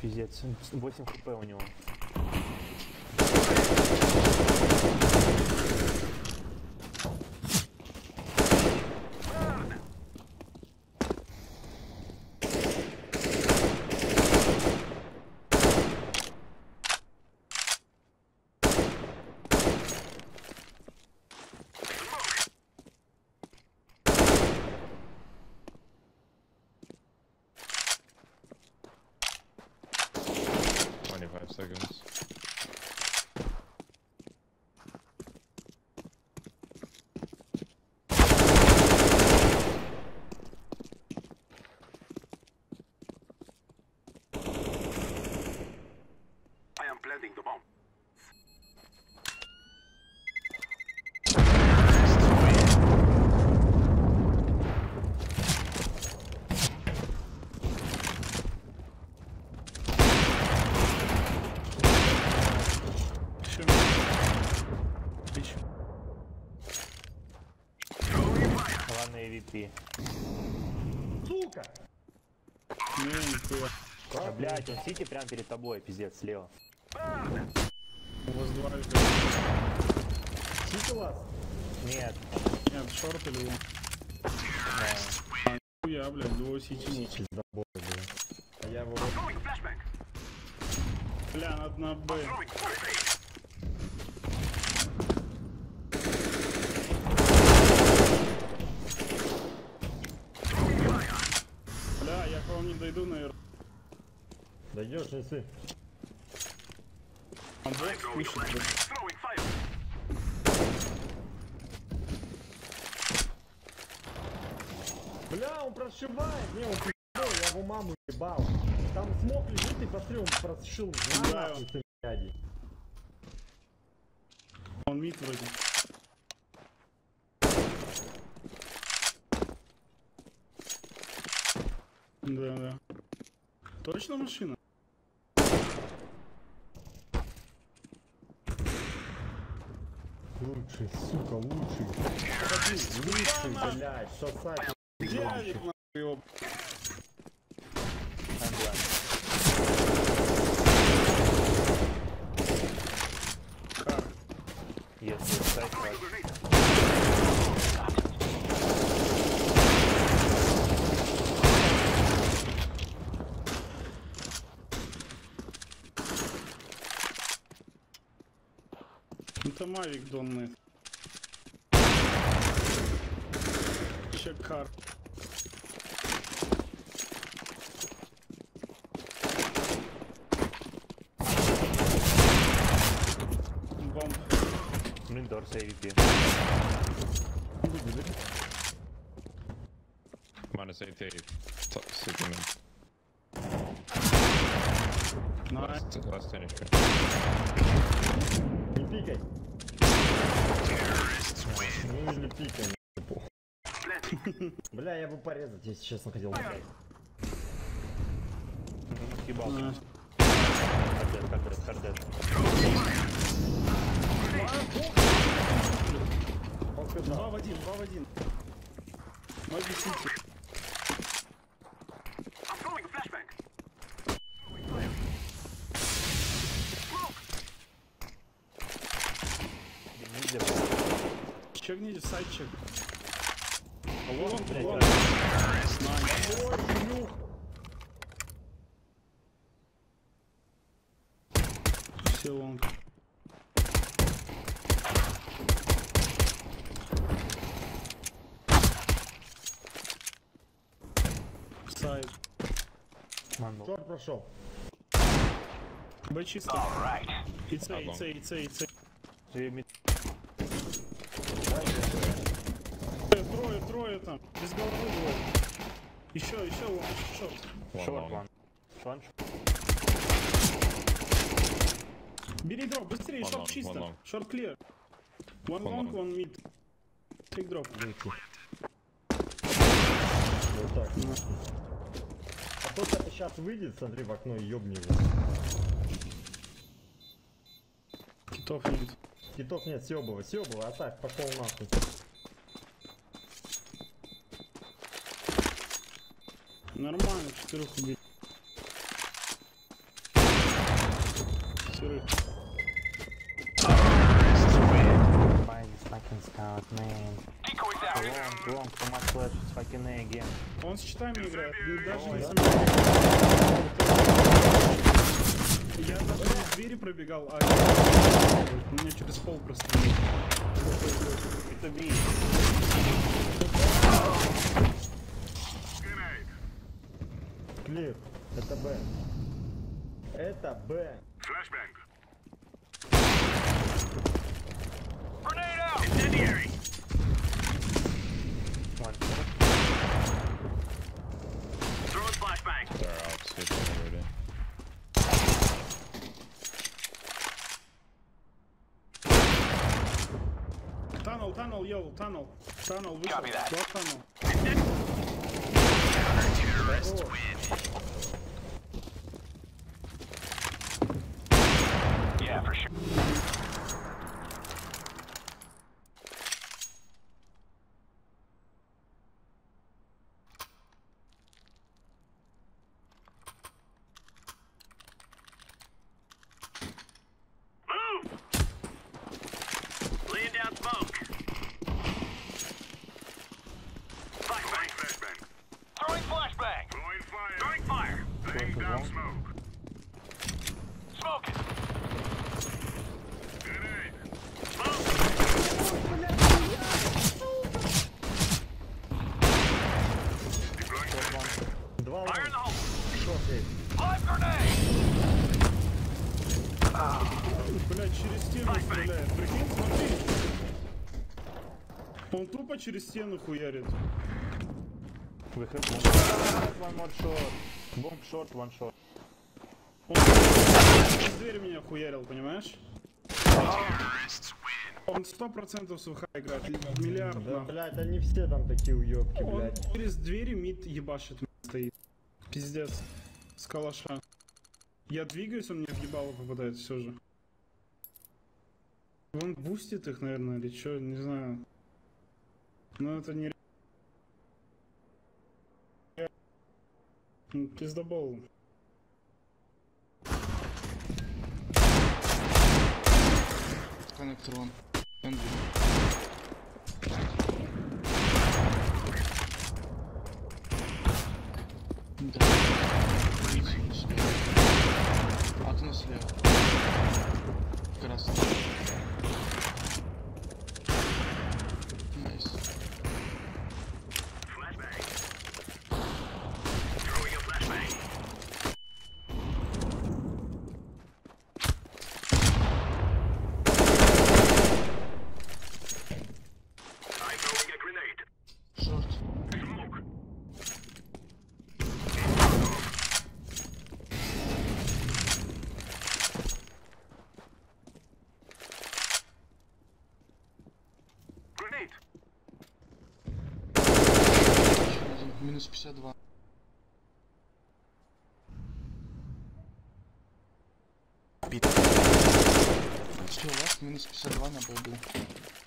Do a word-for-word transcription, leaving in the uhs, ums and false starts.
Пиздец, восемь хп у него. twenty-five seconds. I am planting the bomb. Ладно, и ви пи. Сука! Не, нихуя. А, блядь, он сити прямо перед тобой, пиздец, слева. У вас два ребята. Сити вас? Нет. Нет, шорт или он? Да. Нихуя, блядь, двое сити. Сити забой, блядь. А я его... Throwing flashbang. Бля, надо на Б. Throwing flashbang. Бля, я к вам не дойду, наверное. Дойдешь, неси. А Б пишет, блядь. Throwing fire. Бля, он прошивает! Не, он пи***ой, я его маму ебал. Там смог лежит и посмотри, он прошил. На Да. нахуй ты, блядь. Он мид вроде. Да, да. Точно машина? Лучший, сука, лучший. Лучший, блядь, сосать. Дядик, нахуй его. Англа. Кар. Если сайт, Это Мавик донный. Чекар. Бомб. Млиндор с эй ви пи. Minus eighty-eight. Top Superman. Найс. Last, last finish. Не пикай. Ну или пикай, нахуй, похуй. Бля, я бы порезать, если честно, хотел, блядь. Ебал. Найс. Кардет, кардет, кардет. Он сказал. Два в один, два в один. Маги сити. I'm throwing flashbang. Чекните сайдчек. Лонг, блядь, Лонг. да. Найс. Ой, шлюх. Все лонг. Сайд. Манул. Шорт прошел. Б чисто. И С, и С, и С, и С. Ты ми- Трое, трое там. Без головы двое. Еще, еще лонг, еще. One Шорт, long. ван. Шон, Бери дроп, быстрее, One шорт long, one чисто. long. Шорт клир. One One long, long. one mid. Take дроп. Выйти. Вот так. А тот это сейчас выйдет, смотри в окно и ёбни его. Китов нет. Китов нет, съебывай, съебывай, оставь, пошел нахуй. Нормально, четырех убить. Long, too much flash, it's fucking A again. Он с читами играет. Ну, даже Ой, не да? сомневаюсь. Я даже из двери пробегал, а у меня через пол просто. Это B. Клип. Это Б. Это Б. Flashbang. Grenade out! Incendiary! One short. Throwing flashbang. They're out city already. Tunnel, tunnel, yo, tunnel. Tunnel, вышел. Copy that. Два tunnel. Terrorists win. Yeah, for sure. Move! Laying down smoke. Flashbang. Flashbang. Throwing flashbang. Throwing fire. Throwing fire. Laying down smoke. Smoking. Grenade. Smoke. Deploying flashbang. Два Fire in the лонга. hole. Шорт есть. Live grenade. Блять, через стену стреляет. Прикинь, смотри. Он тупо через стену хуярит. We have one. One more short. Bomb short, one short. Он через дверь меня хуярил, понимаешь? Он сто процентов с ВХ играет. Миллиард Да, нахуй. блядь, они все там такие уёбки, Он блядь. через двери мид ебашит стоит. Пиздец. С калаша. Я двигаюсь, он мне в ебало попадает все же. Он бустит их, наверное, или что, не знаю. Но это не... Ну, пиздобол. Коннектор вон. Энди. Да. Видите, слева. Окно слева. Красный. Найс. Flashbang. Throwing a flashbang. I'm throwing a grenade. Шорт. Smoke. Grenade. Еще один. Минус пятьдесят два. Все, ласт минус пятьдесят два на Б был.